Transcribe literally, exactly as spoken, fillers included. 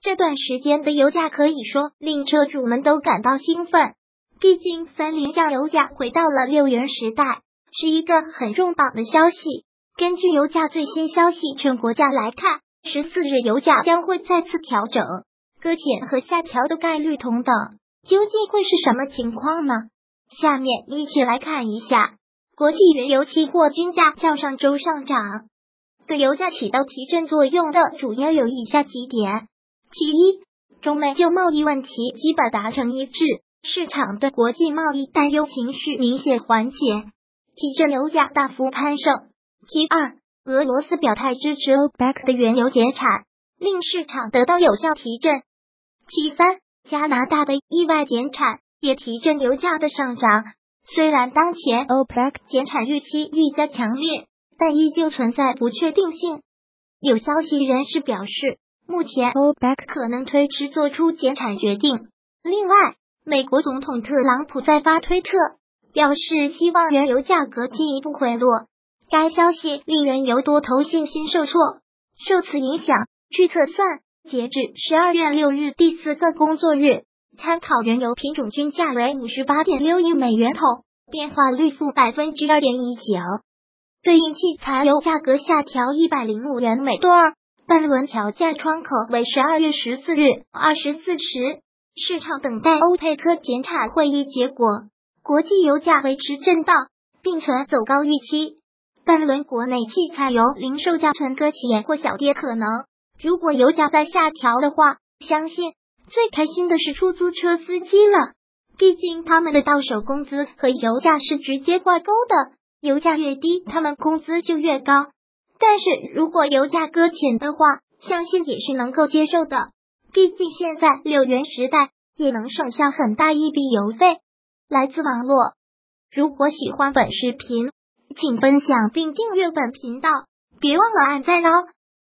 这段时间的油价可以说令车主们都感到兴奋，毕竟三菱酱油价回到了六元时代，是一个很重磅的消息。根据油价最新消息全国价来看，十四日油价将会再次调整，搁浅和下调的概率同等，究竟会是什么情况呢？下面一起来看一下。国际原油期货均价较上周上涨，对油价起到提振作用的主要有以下几点。其一，中美就贸易问题基本达成一致，市场对国际贸易担忧情绪明显缓解，提振油价大幅攀升。其二，俄罗斯表态支持 OPEC 的原油减产，令市场得到有效提振。其三，加拿大的意外减产也提振油价的上涨。虽然当前 OPEC 减产预期愈加强烈，但依旧存在不确定性。有消息人士表示，目前 OPEC 可能推迟做出减产决定。另外，美国总统特朗普在发推特表示希望原油价格进一步回落，该消息令原油多头信心受挫。受此影响，据测算，截至十二月六日第四个工作日，参考原油品种均价为 五十八点六亿美元桶，变化率负 百分之二点一九。 对应汽柴油价格下调一百零五元每吨，半轮调价窗口为十二月十四日二十四时，市场等待欧佩克减产会议结果。国际油价维持震荡，并存走高预期，半轮国内汽柴油零售价存搁浅或小跌可能。如果油价再下调的话，相信最开心的是出租车司机了，毕竟他们的到手工资和油价是直接挂钩的，油价越低，他们工资就越高。但是如果油价搁浅的话，相信也是能够接受的，毕竟现在六元时代也能省下很大一笔油费。来自网络，如果喜欢本视频，请分享并订阅本频道，别忘了按赞哦。